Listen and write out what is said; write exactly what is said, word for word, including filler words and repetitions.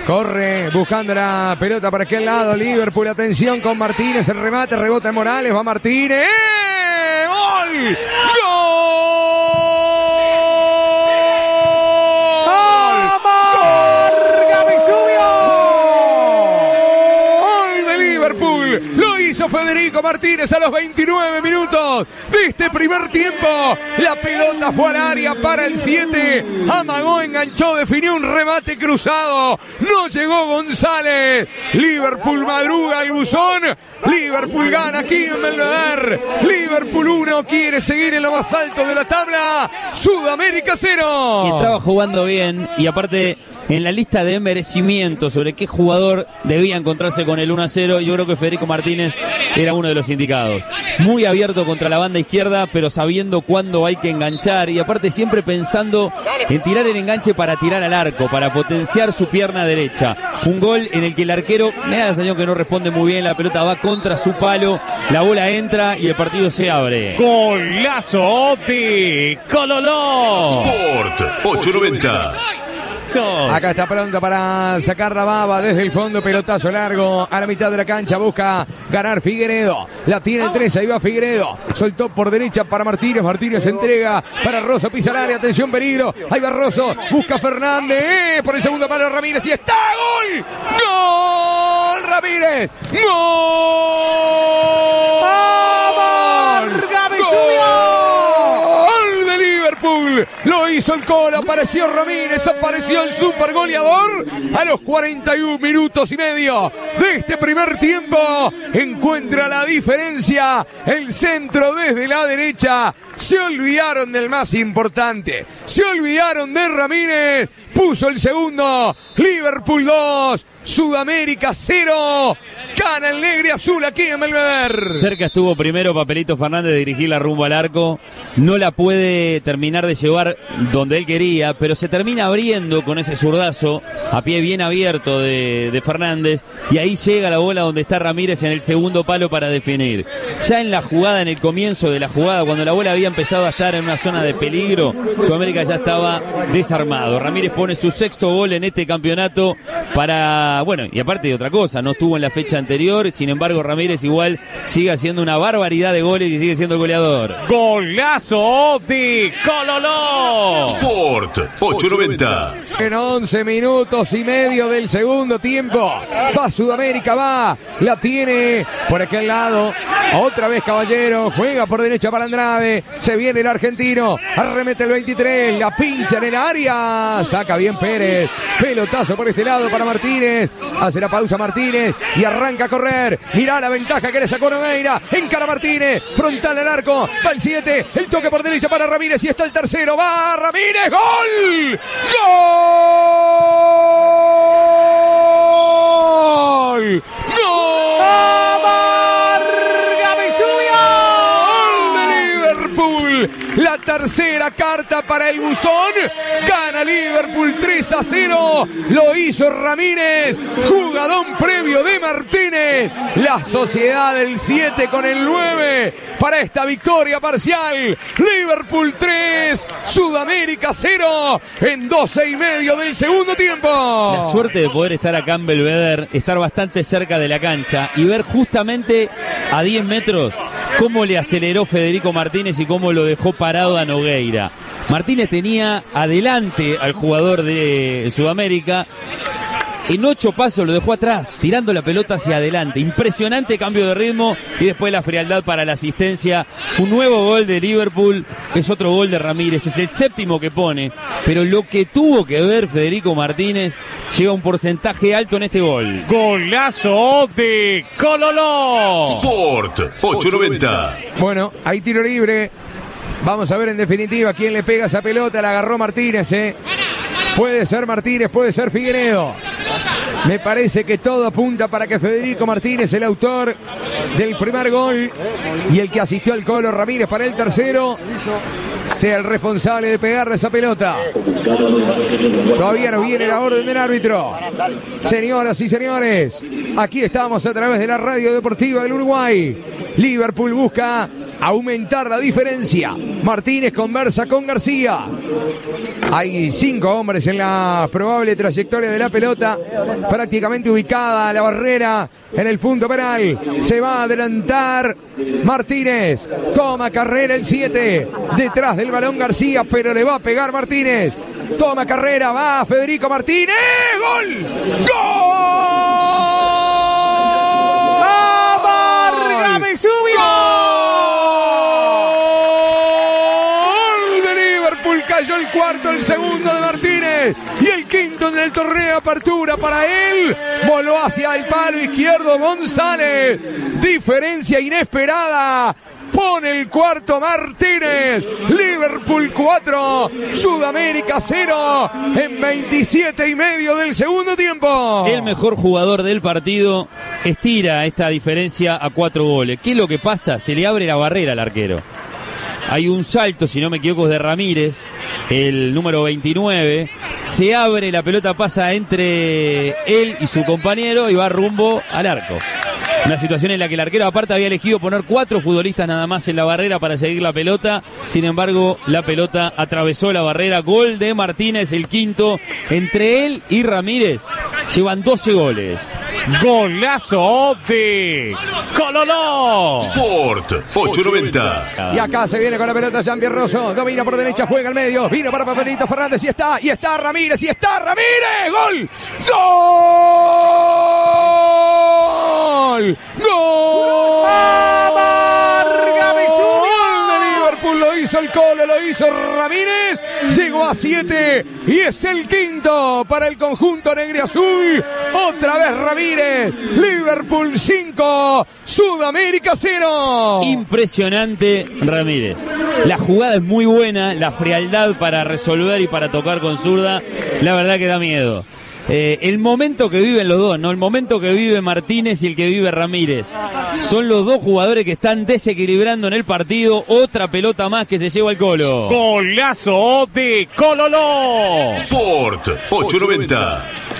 Corre buscando la pelota para aquel lado. Liverpool, atención con Martínez. El remate, rebota en Morales. Va Martínez. ¡Eh! ¡Gol! Lo hizo Federico Martínez a los veintinueve minutos de este primer tiempo. La pelota fue al área para el siete. Amagó, enganchó, definió un remate cruzado. No llegó González. Liverpool madruga al buzón. Liverpool gana aquí en Belvedere. Liverpool uno, quiere seguir en lo más alto de la tabla. Sudamérica cero. Y estaba jugando bien y aparte en la lista de merecimiento sobre qué jugador debía encontrarse con el uno a cero, yo creo que Federico Martínez era uno de los indicados. Muy abierto contra la banda izquierda, pero sabiendo cuándo hay que enganchar y aparte siempre pensando en tirar el enganche para tirar al arco, para potenciar su pierna derecha. Un gol en el que el arquero, me da la sensación que no responde muy bien, la pelota va contra su palo, la bola entra y el partido se abre. Golazo de Cololó. Sport ocho noventa. Acá está pronto para sacar la baba desde el fondo, pelotazo largo a la mitad de la cancha, busca ganar Figueredo, la tiene el tres, ahí va Figueredo, soltó por derecha para Martínez, Martínez se entrega para Rosso, pisa el área, atención peligro, ahí va Rosso, busca Fernández, eh, por el segundo palo Ramírez y está, gol, gol Ramírez, gol, gol de Liverpool, lo hizo el Colo, apareció Ramírez, apareció el super goleador a los cuarenta y un minutos y medio de este primer tiempo. Encuentra la diferencia, el centro desde la derecha. Se olvidaron del más importante, se olvidaron de Ramírez, puso el segundo. Liverpool dos, Sudamérica cero. Gana el negro y azul aquí en Belvedere. Cerca estuvo primero Papelito Fernández de dirigirla rumbo al arco. No la puede terminar de llevar donde él quería, pero se termina abriendo con ese zurdazo a pie bien abierto de, de Fernández. Y ahí llega la bola donde está Ramírez en el segundo palo para definir. Ya en la jugada, en el comienzo de la jugada, cuando la bola había empezado a estar en una zona de peligro, Sudamérica ya estaba desarmado. Ramírez pone su sexto gol en este campeonato para, bueno, y aparte de otra cosa, no estuvo en la fecha anterior, sin embargo Ramírez igual sigue haciendo una barbaridad de goles y sigue siendo el goleador. Golazo de Cololó. Sport ocho noventa. En once minutos y medio del segundo tiempo va Sudamérica, va, la tiene por aquel lado, otra vez Caballero, juega por derecha para Andrade, se viene el argentino, arremete el veintitrés, la pincha en el área, saca bien Pérez, pelotazo por este lado para Martínez, hace la pausa Martínez y arranca a correr, mirá la ventaja que le sacó Nogueira, encara Martínez, frontal al arco, va el siete, el toque por derecha para Ramírez y está el tercero, va Ramírez, gol, gol, gol, la tercera carta para el buzón, gana Liverpool tres a cero, lo hizo Ramírez, jugadón previo de Martínez, la sociedad del siete con el nueve para esta victoria parcial, Liverpool tres, Sudamérica cero, en doce y medio del segundo tiempo. La suerte de poder estar acá en Belvedere, estar bastante cerca de la cancha y ver justamente a diez metros cómo le aceleró Federico Martínez y cómo lo dejó parado a Nogueira. Martínez tenía adelante al jugador de Sudamérica, en ocho pasos lo dejó atrás, tirando la pelota hacia adelante. Impresionante cambio de ritmo y después la frialdad para la asistencia. Un nuevo gol de Liverpool, es otro gol de Ramírez, es el séptimo que pone, pero lo que tuvo que ver Federico Martínez lleva un porcentaje alto en este gol. Golazo de Cololó. Sport ocho noventa. Bueno, hay tiro libre. Vamos a ver en definitiva quién le pega esa pelota. La agarró Martínez, ¿eh? Puede ser Martínez, puede ser Figueredo. Me parece que todo apunta para que Federico Martínez, el autor del primer gol y el que asistió al Colo Ramírez para el tercero, sea el responsable de pegarle esa pelota. Todavía no viene la orden del árbitro. Señoras y señores, aquí estamos a través de la Radio Deportiva del Uruguay. Liverpool busca aumentar la diferencia. Martínez conversa con García. Hay cinco hombres en la probable trayectoria de la pelota, prácticamente ubicada la barrera en el punto penal. Se va a adelantar Martínez. Toma carrera el siete. Detrás del balón García, pero le va a pegar Martínez. Toma carrera, va Federico Martínez. ¡Gol! ¡Gol! ¡Varga me subió! ¡Gol de Liverpool! Cayó el cuarto, el segundo de Martínez y el quinto en el torneo de apertura para él. Voló hacia el palo izquierdo González. Diferencia inesperada. Pone el cuarto Martínez. Liverpool cuatro, Sudamérica cero en veintisiete y medio del segundo tiempo. El mejor jugador del partido estira esta diferencia a cuatro goles. ¿Qué es lo que pasa? Se le abre la barrera al arquero. Hay un salto, si no me equivoco, es de Ramírez, el número veintinueve. Se abre, la pelota pasa entre él y su compañero y va rumbo al arco. Una situación en la que el arquero aparte había elegido poner cuatro futbolistas nada más en la barrera para seguir la pelota. Sin embargo, la pelota atravesó la barrera. Gol de Martínez, el quinto. Entre él y Ramírez llevan doce goles. Golazo de Cololó. Sport ocho noventa. Y acá se viene con la pelota Jean-Pierre Rosso. Domina por derecha, juega al medio. Vino para Papelito Fernández y está, y está Ramírez, y está Ramírez. ¡Gol! ¡Gol! ¡Gol! ¡Varga me subió! Lo hizo el Colo, lo hizo Ramírez, llegó a siete y es el quinto para el conjunto negriazul. Otra vez Ramírez. Liverpool cinco, Sudamérica cero. Impresionante Ramírez. La jugada es muy buena, la frialdad para resolver y para tocar con zurda, la verdad que da miedo. Eh, el momento que viven los dos, ¿no? El momento que vive Martínez y el que vive Ramírez. Son los dos jugadores que están desequilibrando en el partido. Otra pelota más que se lleva el Colo. Golazo de Cololó. Sport ocho noventa.